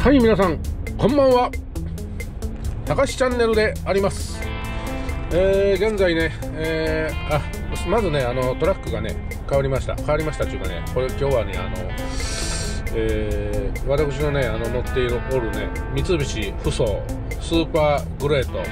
はい、皆さんこんばんは。たかしチャンネルであります。現在ね、まずね、トラックがね変わりましたっていうかね、これ今日はね私のね乗っておるね三菱ふそうスーパーグレート、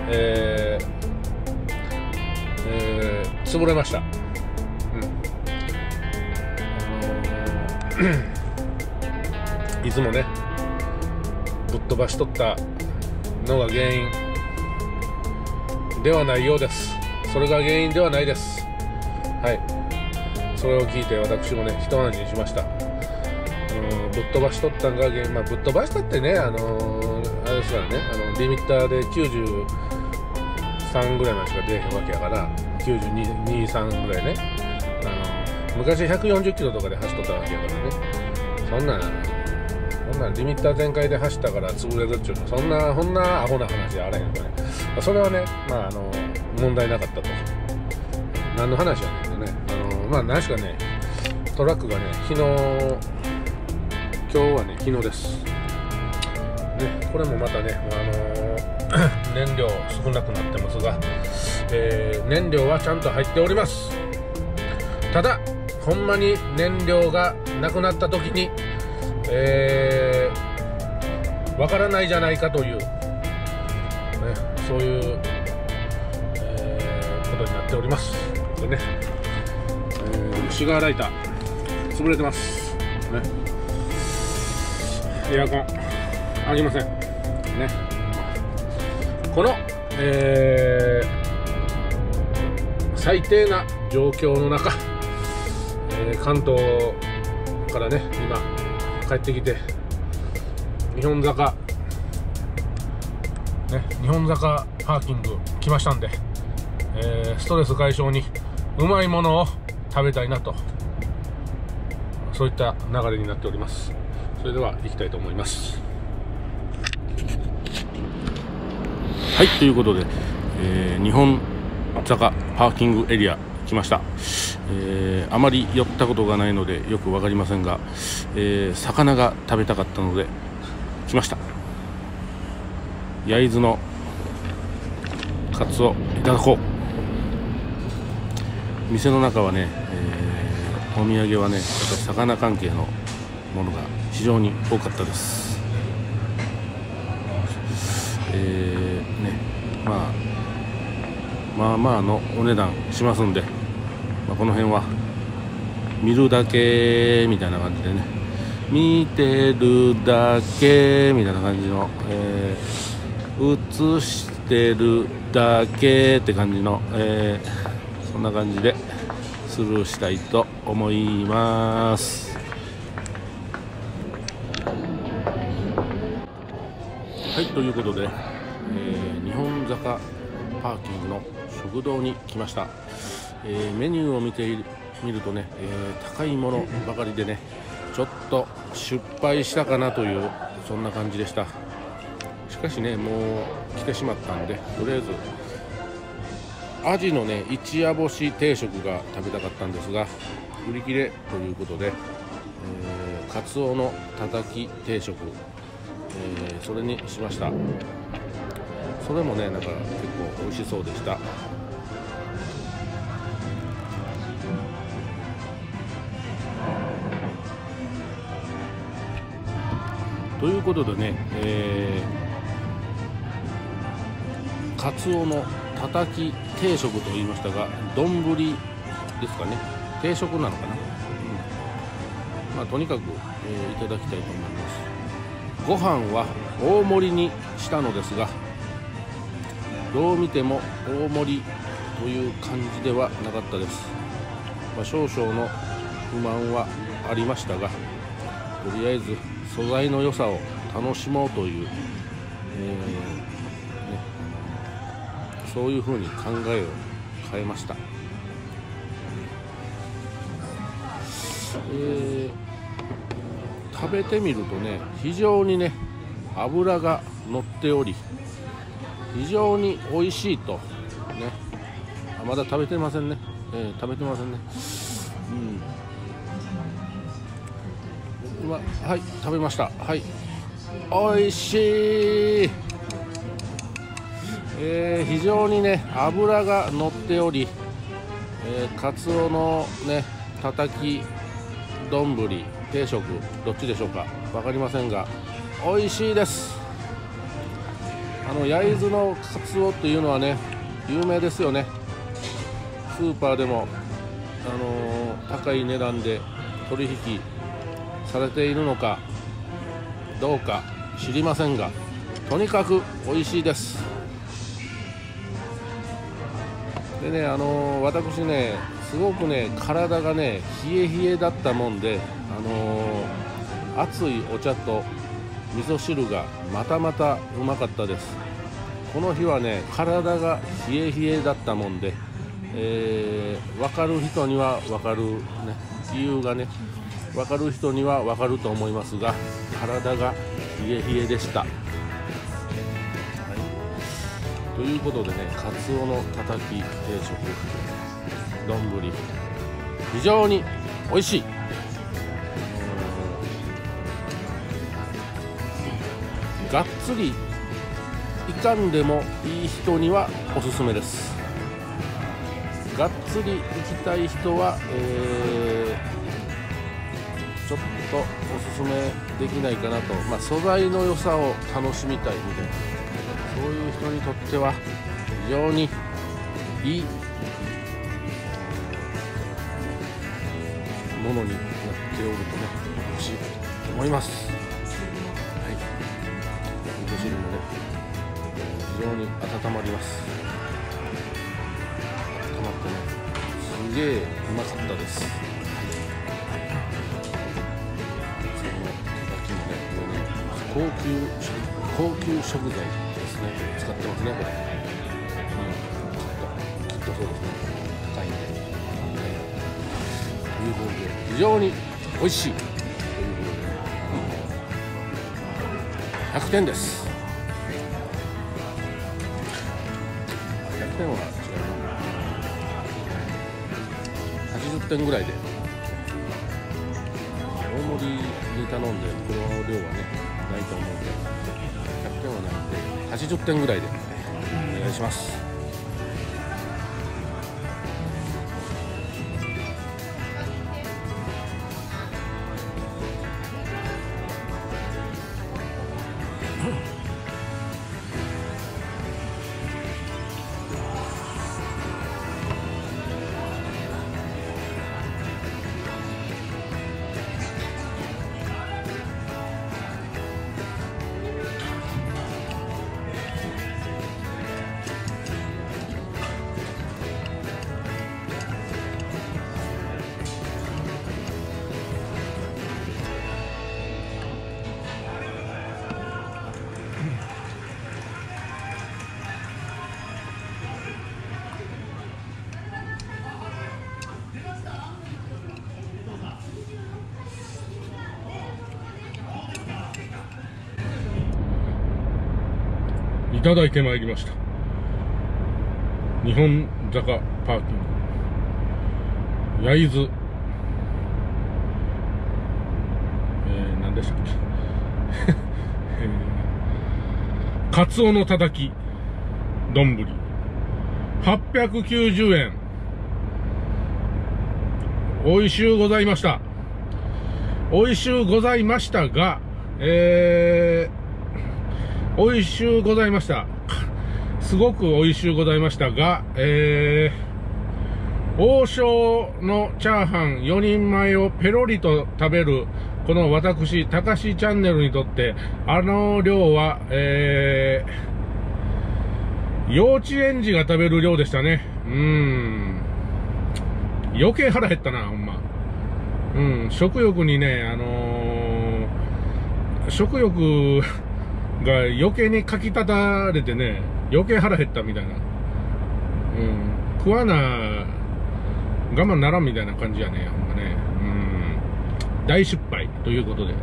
潰れました。いつもねぶっ飛ばしとったのが原因ではないようです。それが原因ではないです。はい、それを聞いて私もね一安心しました。ぶっ飛ばしとったんが原因、ぶっ飛ばしたってねあれですからね、リミッターで93ぐらいまでしか出えへんわけやから、92、3ぐらいね、昔140キロとかで走っとったわけやからね、そんなリミッター全開で走ったから潰れるっちゅうの、そんなアホな話であらへんのかね。それはね問題なかったと。何の話やねんけどね、何しかねトラックがね今日はね日野ですね。これもまたね燃料少なくなってますが、燃料はちゃんと入っております。ただほんまに燃料がなくなった時にわからないじゃないかという、そういう、ことになっております。これね、シガーライター潰れてますね。エアコンありませんね。この、最低な状況の中、関東からね今帰ってきて日本坂パーキング来ましたんで、ストレス解消にうまいものを食べたいなと、そういった流れになっております。それでは行きたいと思います。はい、ということで、日本坂パーキングエリア来ました。あまり寄ったことがないのでよく分かりませんが、魚が食べたかったので来ました。焼津のカツオいただこう。店の中はね、お土産はねやっぱり魚関係のものが非常に多かったです。まあのお値段しますんで、この辺は見るだけみたいな感じでね、見てるだけみたいな感じの、映してるだけって感じの、そんな感じでスルーしたいと思います。はい、ということで、日本坂パーキングの食堂に来ました。メニューを見てみるとね、高いものばかりでねちょっと失敗したかなというそんな感じでした。しかしねもう来てしまったんで、とりあえずアジのね一夜干し定食が食べたかったんですが売り切れということで、カツオのたたき定食、それにしました。それもね結構美味しそうでした。ということでね、カツオのたたき定食と言いましたが、丼ですかね、定食なのかな、とにかく、いただきたいと思います。ご飯は大盛りにしたのですが、どう見ても大盛りという感じではなかったです。少々の不満はありましたが、とりあえず素材の良さを楽しもうという、そういう風に考えを変えました。食べてみるとね非常にね脂が乗っており非常に美味しいとね。まだ食べてませんね、はい、食べました。はい、 おいしい。非常にね脂が乗っており、カツオのねたたき丼定食どっちでしょうか分かりませんが美味しいです。焼津のカツオっていうのはね有名ですよね。スーパーでも、高い値段で取引されているのかどうか知りませんが、とにかく美味しいです。でね、私ねすごくね体がね冷え冷えだったもんで、熱いお茶と味噌汁がまたまたうまかったです。この日はね体が冷え冷えだったもんで、分かる人には分かる、ね、理由がね分かる人には分かると思いますが、体が冷え冷えでした。ということでね、カツオのたたき定食丼非常に美味しい。がっつりいかんでもいい人にはおすすめです。がっつり行きたい人は、ちょっとおすすめできないかなと、素材の良さを楽しみたいみたいな、そういう人にとっては非常にいいものになっておるとね欲しいと思います。はい、味噌汁もね非常に温まります。温まってねすげえうまかったです。そのたたきもね高級食材使ってますね、これ。きっとそうですね。高いんで。ということで、非常に美味しい。ということで、100点です。100点は違うな。80点ぐらいで。大盛りに頼んで、この量はね、ないと思うんで、100点はないんで。80点ぐらいでお願いします。いただいてまいりました。日本坂パーキング焼津、何でしたっけカツオのたたき丼890円。美味しゅうございました。美味しゅうございましたが、美味しゅうございました。すごく美味しゅうございましたが、王将のチャーハン4人前をペロリと食べる、この私、たかしチャンネルにとって、あの量は、幼稚園児が食べる量でしたね。余計腹減ったな、ほんま。食欲にね、食欲、が余計にかきたたれてね、余計腹減ったみたいな。食わな、我慢ならんみたいな感じやね、ほんまね。大失敗ということで。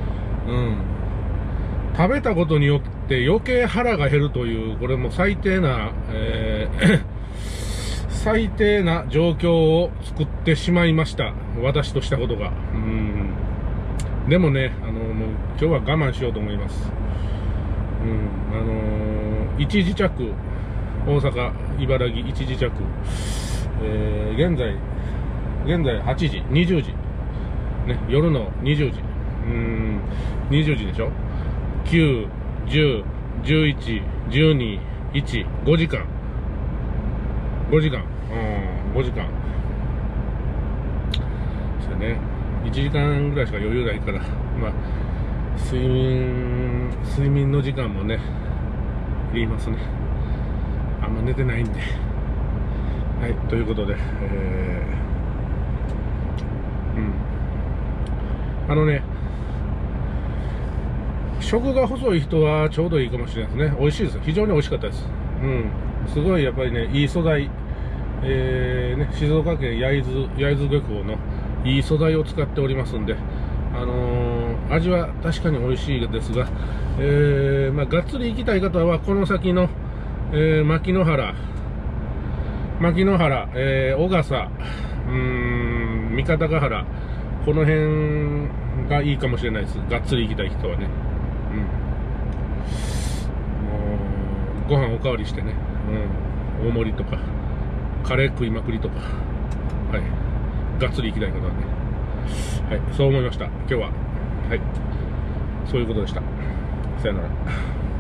食べたことによって余計腹が減るという、これも最低な、最低な状況を作ってしまいました。私としたことが。 でもね、もう今日は我慢しようと思います。一時着、大阪、茨城一時着、現在8時、20時、ね、夜の20時、20時でしょ。9、10、11、12、1、5時間。5時間。5時間。そうね。1時間ぐらいしか余裕ないから、まあ、睡眠の時間もね、いりますね。あんま寝てないんで。はい、ということで、食が細い人はちょうどいいかもしれないですね。美味しいです。非常に美味しかったです。すごいやっぱりね、いい素材、静岡県焼津漁港のいい素材を使っておりますんで、味は確かに美味しいですが、がっつり行きたい方はこの先の、牧之原、小笠、三方ヶ原、この辺がいいかもしれないです。がっつり行きたい人はね。もうご飯おかわりしてね、大盛りとかカレー食いまくりとか、はい、がっつり行きたい方はね、はい、そう思いました。今日は、はい、そういうことでした。さよなら。